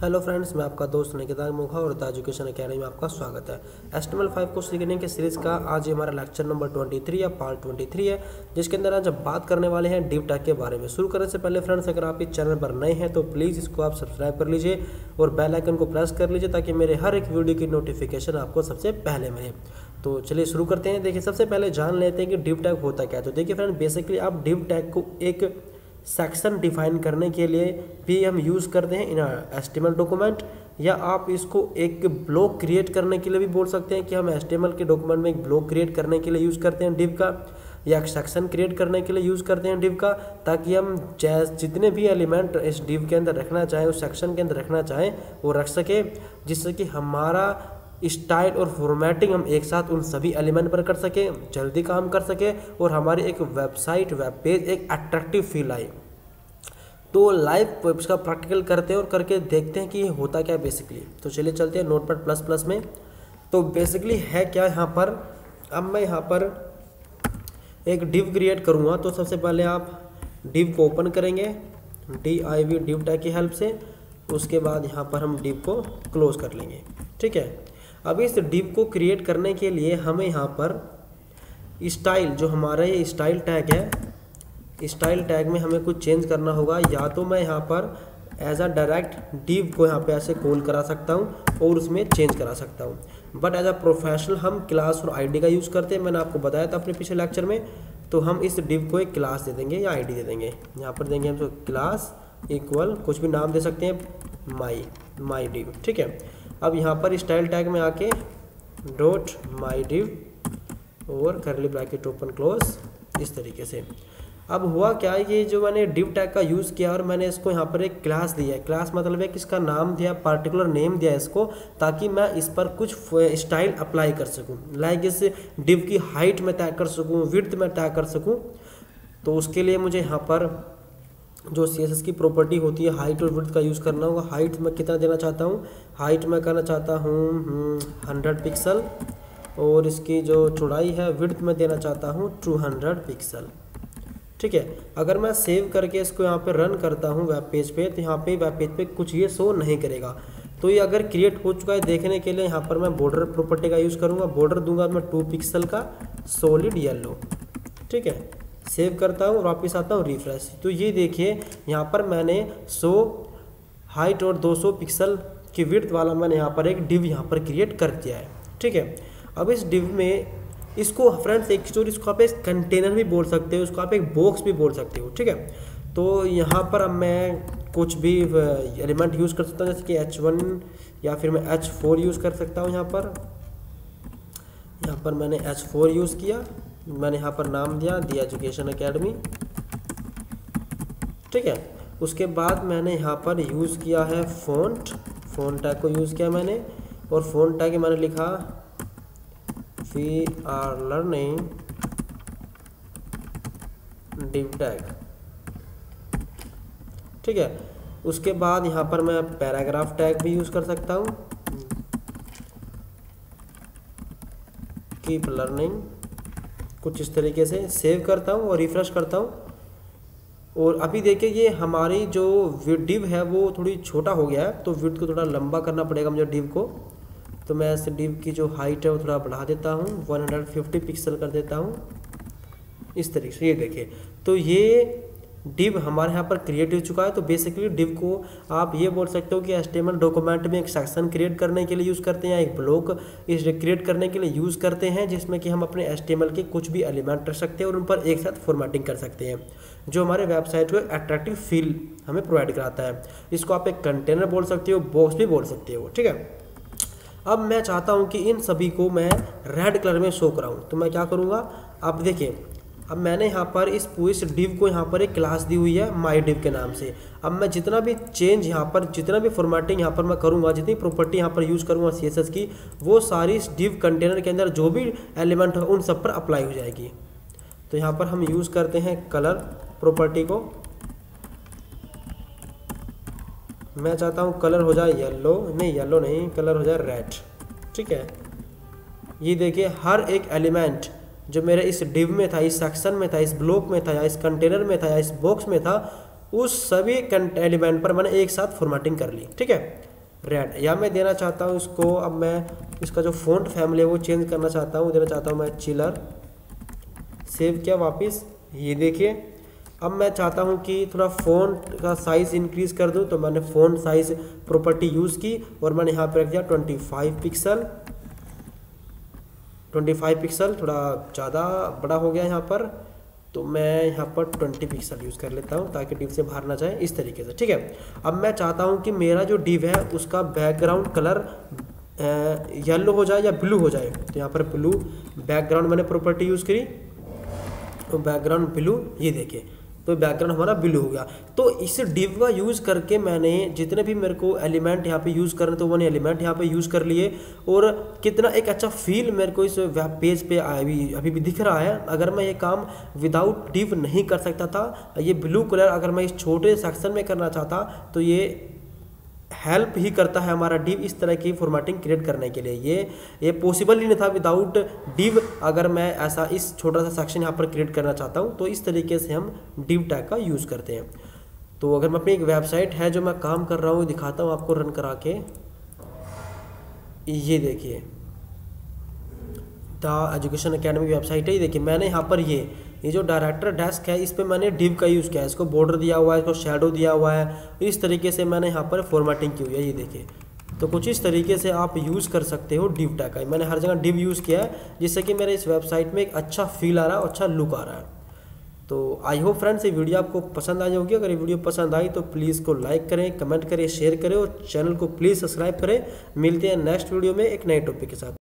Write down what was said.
Hello friends, मैं आपका दोस्त निकिता मुखा और द एजुकेशन अकेडमी में आपका स्वागत है। HTML5 को सीखने के सीरीज़ का आज ये हमारा लेक्चर नंबर 23 या पार्ट 23 है, जिसके अंदर आज हम बात करने वाले हैं डिव टैग के बारे में। शुरू करने से पहले फ्रेंड्स, अगर आप इस चैनल पर नए हैं तो प्लीज़ इसको आप सब्सक्राइब कर लीजिए और बेल आइकन को प्रेस कर लीजिए ताकि मेरे हर एक वीडियो की नोटिफिकेशन आपको सबसे पहले मिले। तो चलिए शुरू करते हैं। देखिए, सबसे पहले जान लेते हैं कि डिव टैग होता क्या है। तो देखिए फ्रेंड, बेसिकली आप डिव टैग को एक सेक्शन डिफाइन करने के लिए भी हम यूज़ करते हैं इन HTML डॉक्यूमेंट, या आप इसको एक ब्लॉक क्रिएट करने के लिए भी बोल सकते हैं कि हम HTML के डॉक्यूमेंट में एक ब्लॉक क्रिएट करने के लिए यूज़ करते हैं डिव का, या एक सेक्शन क्रिएट करने के लिए यूज़ करते हैं डिव का, ताकि हम जितने भी एलिमेंट इस डिव के अंदर रखना चाहें, उस सेक्शन के अंदर रखना चाहें, वो रख सके, जिससे कि हमारा स्टाइल और फॉर्मेटिंग हम एक साथ उन सभी एलिमेंट पर कर सके, जल्दी काम कर सके और हमारी एक वेबसाइट वेब पेज एक अट्रैक्टिव फील आए। तो लाइव इसका प्रैक्टिकल करते हैं और करके देखते हैं कि ये होता क्या है बेसिकली। तो चलिए चलते हैं नोटपैड प्लस प्लस में। तो बेसिकली है क्या यहाँ पर, अब मैं यहाँ पर एक डिव क्रिएट करूँगा। तो सबसे पहले आप डिव को ओपन करेंगे div डिव टैग की हेल्प से। उसके बाद यहाँ पर हम डिव को क्लोज कर लेंगे। ठीक है, अब इस डिव को क्रिएट करने के लिए हमें यहाँ पर स्टाइल, जो हमारा ये स्टाइल टैग है, स्टाइल टैग में हमें कुछ चेंज करना होगा। या तो मैं यहाँ पर एज अ डायरेक्ट डिव को यहाँ पे ऐसे कॉल करा सकता हूँ और उसमें चेंज करा सकता हूँ, बट एज अ प्रोफेशनल हम क्लास और आईडी का यूज़ करते हैं। मैंने आपको बताया था अपने पिछले लेक्चर में। तो हम इस डिव को एक क्लास दे देंगे या आईडी दे देंगे। यहाँ पर देंगे हम तो क्लास इक्वल, कुछ भी नाम दे सकते हैं, माई डिव। ठीक है, अब यहाँ पर स्टाइल टैग में आके डॉट माई डिव और करली ब्रैकेट ओपन क्लोज, इस तरीके से। अब हुआ क्या, ये जो मैंने डिव टैग का यूज़ किया और मैंने इसको यहाँ पर एक क्लास दिया है। क्लास मतलब है कि इसका नाम दिया, पार्टिकुलर नेम दिया इसको, ताकि मैं इस पर कुछ स्टाइल अप्लाई कर सकूँ। लाइक इस डिव की हाइट में तय कर सकूँ, विड्थ में तय कर सकूँ। तो उसके लिए मुझे यहाँ पर जो CSS की प्रॉपर्टी होती है हाइट और विड्थ का यूज़ करना होगा। हाइट मैं कितना देना चाहता हूँ, हाइट मैं करना चाहता हूँ 100 पिक्सल, और इसकी जो चौड़ाई है विड्थ में देना चाहता हूँ 200 पिक्सल। ठीक है, अगर मैं सेव करके इसको यहाँ पे रन करता हूँ वेब पेज पे, तो यहाँ पे वेब पेज पे कुछ ये शो नहीं करेगा। तो ये अगर क्रिएट हो चुका है देखने के लिए यहाँ पर मैं बॉर्डर प्रॉपर्टी का यूज़ करूँगा। बॉर्डर दूंगा मैं 2 पिक्सल का सॉलिड येलो। ठीक है, सेव करता हूँ, वापस आता हूँ, रिफ्रेश। तो ये देखिए यहाँ पर मैंने 100 हाइट और 200 पिक्सल की विड्थ वाला मैंने यहाँ पर एक डिव यहाँ पर क्रिएट कर दिया है। ठीक है, अब इस डिव में इसको फ्रेंड्स एक स्टोरी, इसको आप एक कंटेनर भी बोल सकते हो, इसको आप एक बॉक्स भी बोल सकते हो। ठीक है, तो यहाँ पर अब मैं कुछ भी एलिमेंट यूज़ कर सकता हूँ, जैसे कि H1 या फिर मैं H4 यूज़ कर सकता हूँ। यहाँ पर मैंने H4 यूज़ किया। मैंने यहाँ पर नाम दिया द एजुकेशन अकेडमी। ठीक है, उसके बाद मैंने यहाँ पर यूज़ किया है फ़ॉन्ट टैग को यूज़ किया मैंने, और फ़ॉन्ट टैग मैंने लिखा we are learning div tag. ठीक है, उसके बाद यहाँ पर मैं पैराग्राफ टैग भी यूज़ कर सकता हूँ, कीप लर्निंग, कुछ इस तरीके से। सेव करता हूँ और रिफ्रेश करता हूँ। और अभी देखिए ये हमारी जो डिव है वो थोड़ी छोटा हो गया है, तो विड्थ को थोड़ा लंबा करना पड़ेगा मुझे डिव को। तो मैं इस डिव की जो हाइट है वो थोड़ा बढ़ा देता हूँ, 150 पिक्सल कर देता हूँ, इस तरीके से। ये देखिए, तो ये डिव हमारे यहाँ पर क्रिएट हो चुका है। तो बेसिकली डिव को आप ये बोल सकते हो कि HTML डॉक्यूमेंट में एक सेक्शन क्रिएट करने के लिए यूज़ करते हैं, एक ब्लॉक इस क्रिएट करने के लिए यूज़ करते हैं, जिसमें कि हम अपने HTML के कुछ भी एलिमेंट रख सकते हैं और उन पर एक साथ फॉर्मेटिंग कर सकते हैं, जो हमारे वेबसाइट को अट्रैक्टिव फील हमें प्रोवाइड कराता है। इसको आप एक कंटेनर बोल सकते हो, बॉक्स भी बोल सकते हो। ठीक है, अब मैं चाहता हूं कि इन सभी को मैं रेड कलर में शो कराऊं। तो मैं क्या करूंगा, अब देखिए, अब मैंने यहाँ पर इस पूरे डिव को यहाँ पर एक क्लास दी हुई है माई डिव के नाम से। अब मैं जितना भी चेंज यहाँ पर, जितना भी फॉर्मेटिंग यहाँ पर मैं करूँगा, जितनी प्रॉपर्टी यहाँ पर यूज़ करूँगा CSS की, वो सारी इस डिव कंटेनर के अंदर जो भी एलिमेंट है उन सब पर अप्लाई हो जाएगी। तो यहाँ पर हम यूज़ करते हैं कलर प्रॉपर्टी को। मैं चाहता हूँ कलर हो जाए येलो, नहीं येलो नहीं, कलर हो जाए रेड। ठीक है, ये देखिए हर एक एलिमेंट जो मेरे इस डिव में था, इस सेक्शन में था, इस ब्लॉक में था, या इस कंटेनर में था, या इस बॉक्स में था, उस सभी एलिमेंट पर मैंने एक साथ फॉर्मेटिंग कर ली। ठीक है, रेड, या मैं देना चाहता हूँ इसको, अब मैं इसका जो फ़ॉन्ट फैमिली है वो चेंज करना चाहता हूँ, देना चाहता हूँ मैं चिलर। सेव किया वापस, ये देखिए अब मैं चाहता हूँ कि थोड़ा फ़ॉन्ट का साइज़ इंक्रीज़ कर दूँ, तो मैंने फ़ॉन्ट साइज़ प्रॉपर्टी यूज़ की और मैंने यहाँ पे रख दिया 25 पिक्सल। 25 पिक्सल थोड़ा ज़्यादा बड़ा हो गया यहाँ पर, तो मैं यहाँ पर 20 पिक्सल यूज़ कर लेता हूँ ताकि डिव से बाहर ना जाए, इस तरीके से। ठीक है, अब मैं चाहता हूँ कि मेरा जो डिव है उसका बैकग्राउंड कलर येलो हो जाए या ब्लू हो जाए, तो यहाँ पर ब्लू बैकग्राउंड मैंने प्रॉपर्टी यूज़ करी, तो बैकग्राउंड ब्लू, ये देखिए तो बैकग्राउंड हमारा ब्लू हो गया। तो इस डिव का यूज़ करके मैंने जितने भी मेरे को एलिमेंट यहाँ पे यूज़ करने, तो वो एलिमेंट यहाँ पे यूज़ कर लिए, और कितना एक अच्छा फील मेरे को इस वेब पेज पे अभी भी दिख रहा है। अगर मैं ये काम विदाउट डिव नहीं कर सकता था, ये ब्लू कलर अगर मैं इस छोटे सेक्शन में करना चाहता, तो ये हेल्प ही करता है हमारा डिव इस तरह की फॉर्मेटिंग क्रिएट करने के लिए। ये पॉसिबल ही नहीं था विदाउट डिव। अगर मैं ऐसा इस छोटा सा सेक्शन यहाँ पर क्रिएट करना चाहता हूँ, तो इस तरीके से हम डिव टैग का यूज़ करते हैं। तो अगर मैं अपनी एक वेबसाइट है जो मैं काम कर रहा हूँ दिखाता हूँ आपको रन करा के, ये देखिए द एजुकेशन अकेडमी वेबसाइट है। ये देखिए मैंने यहाँ पर ये जो डायरेक्टर डेस्क है इस पे मैंने डिव का यूज़ किया है, इसको बॉर्डर दिया हुआ है, इसको शेडो दिया हुआ है, इस तरीके से मैंने यहाँ पर फॉर्मेटिंग की हुई है। ये देखिए, तो कुछ इस तरीके से आप यूज़ कर सकते हो डिव टैग का। मैंने हर जगह डिव यूज़ किया है, जिससे कि मेरे इस वेबसाइट में एक अच्छा फील आ रहा है, अच्छा लुक आ रहा है। तो आई होप फ्रेंड्स ये वीडियो आपको पसंद आई होगी। अगर ये वीडियो पसंद आई तो प्लीज़ को लाइक करें, कमेंट करें, शेयर करें और चैनल को प्लीज़ सब्सक्राइब करें। मिलते हैं नेक्स्ट वीडियो में एक नए टॉपिक के साथ।